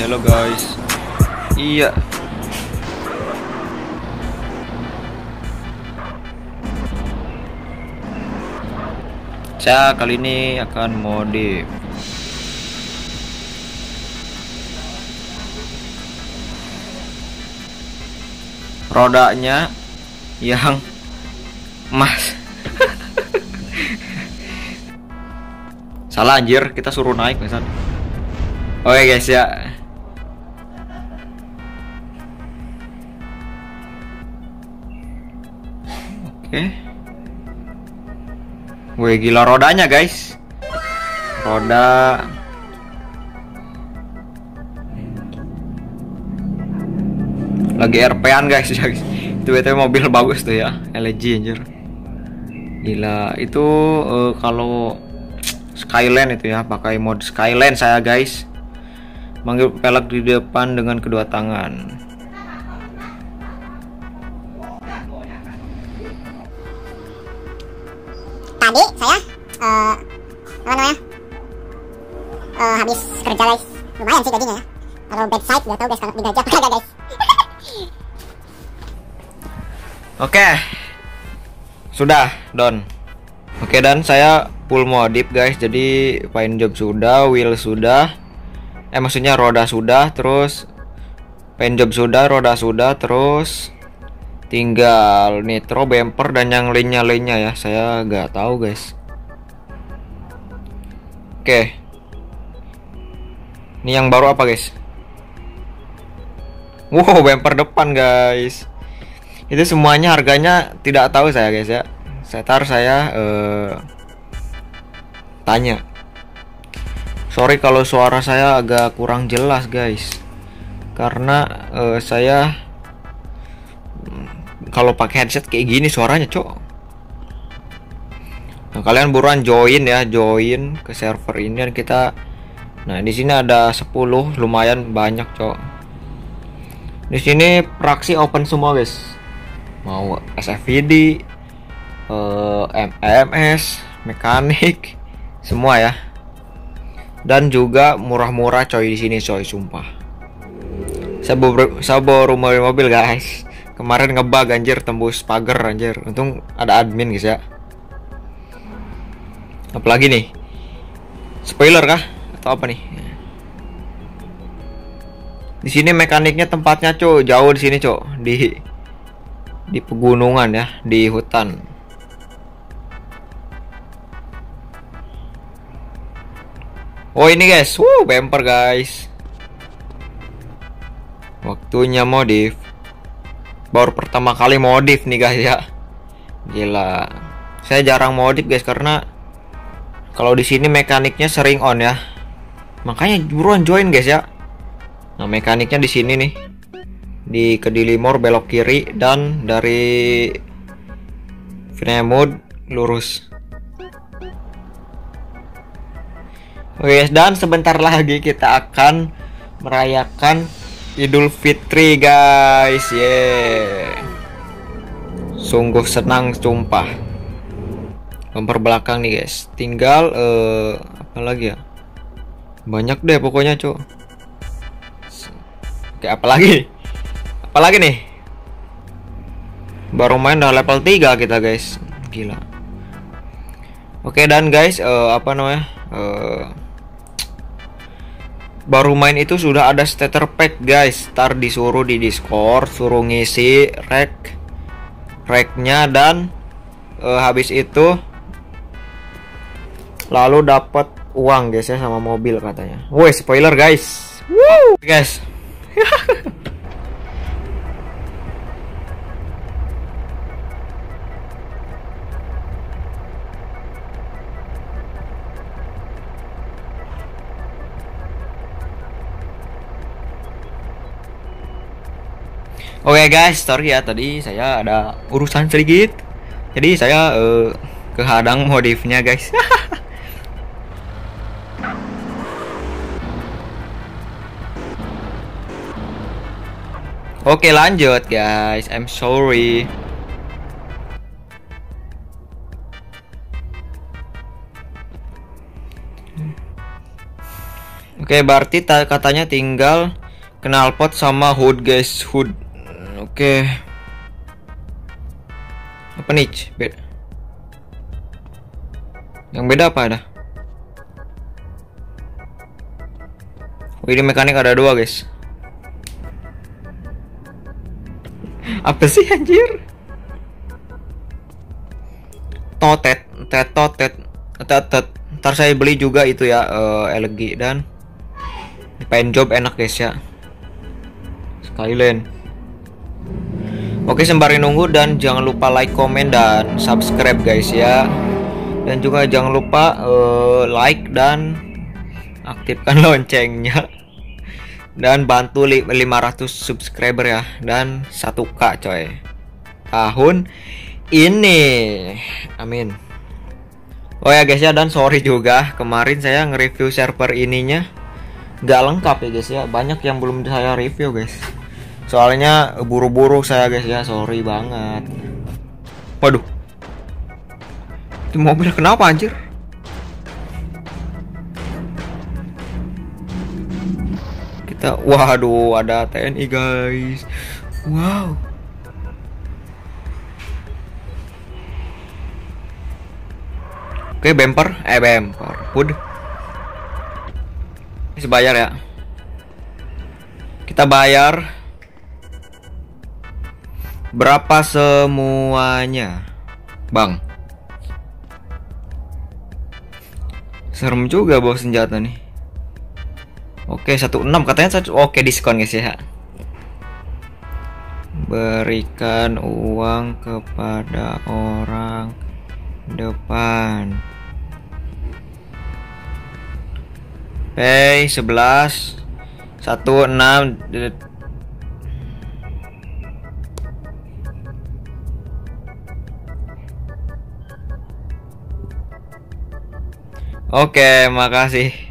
Halo guys. Iya. Saya kali ini akan modif. Rodanya yang emas. Salah anjir, kita suruh naik misal. Oke guys ya. Oke. Wih gila rodanya guys. Roda lagi RP-an guys ya. Itu BTW mobil bagus tuh ya, LG anjir. Gila, itu kalau Skyline itu ya, pakai mode Skyline saya guys. Manggil pelek di depan dengan kedua tangan. Tadi saya apa namanya habis kerja guys, lumayan sih gajinya ya. Kalau bedside udah tahu guys, kalau digaji apa kagak guys. Oke, sudah done. Oke, dan saya full modif guys. Jadi paint job sudah, wheel sudah, maksudnya roda sudah, terus paint job sudah, roda sudah, terus tinggal nitro, bumper, dan yang lainnya ya. Saya nggak tahu guys. Oke, ini yang baru apa guys? Wow, bumper depan guys. Itu semuanya harganya tidak tahu saya guys ya. Saya tanya. Sorry kalau suara saya agak kurang jelas guys, karena saya kalau pakai headset kayak gini suaranya cok. Nah, kalian buruan join ya, join ke server ini dan kita. Nah, di sini ada 10, lumayan banyak cok. Di sini praksi open semua guys. Mau SFVD, MMS, mekanik, semua ya. Dan juga murah-murah coy di sini coy, sumpah. Saya baru mobil guys. Kemarin ngebug anjir, tembus pagar anjir. Untung ada admin guys ya. Apalagi nih? Spoiler kah atau apa nih? Di sini mekaniknya tempatnya cok, jauh di sini cok, di pegunungan ya, di hutan. Oh ini guys, bumper guys. Waktunya modif. Baru pertama kali modif nih guys ya. Gila. Saya jarang modif guys karena kalau di sini mekaniknya sering on ya. Makanya buruan join guys ya. Nah, mekaniknya di sini nih. Di Kedilimor belok kiri dan dari Vinemud lurus. Oke guys, dan sebentar lagi kita akan merayakan Idul Fitri guys. Sungguh senang sumpah. Bumper belakang nih guys. Tinggal apa lagi ya? Banyak deh pokoknya, cok. Oke, apalagi nih? Baru main udah level 3 kita guys. Gila. Oke, dan guys apa namanya? Baru main itu sudah ada starter pack guys. Ntar disuruh di Discord, suruh ngisi racknya, dan habis itu lalu dapat uang guys ya, sama mobil katanya. Woi, spoiler guys. Woo guys. Oke guys, sorry ya tadi saya ada urusan sedikit. Jadi saya kehadang modifnya guys. Oke lanjut guys, I'm sorry. Oke berarti katanya tinggal Knalpot sama hood guys, hood. Oke. Apa nih? Beda. Yang beda apa ada? Oh, ini mekanik ada dua guys. Apa sih anjir? Totet. Ntar saya beli juga itu ya, LG dan paint job enak guys ya. Skyline. Oke, sembari nunggu dan jangan lupa like, komen dan subscribe guys ya. Dan juga jangan lupa like dan aktifkan loncengnya. Dan bantu 500 subscriber ya, dan 1K coy tahun ini, amin. Oh ya guys ya, dan sorry juga kemarin saya nge-review server ininya nggak lengkap ya guys ya, banyak yang belum saya review guys, soalnya buru-buru saya guys ya, sorry banget. Waduh, itu mobil kenapa anjir? Kita, waduh, ada TNI guys, wow. Oke, bumper hood. Ini bayar ya. Kita bayar berapa semuanya, Bang? Serem juga bawa senjata nih. Oke, 16 katanya. Oke, diskon guys ya. Berikan uang kepada orang depan. Pay 11 16. Oke, makasih.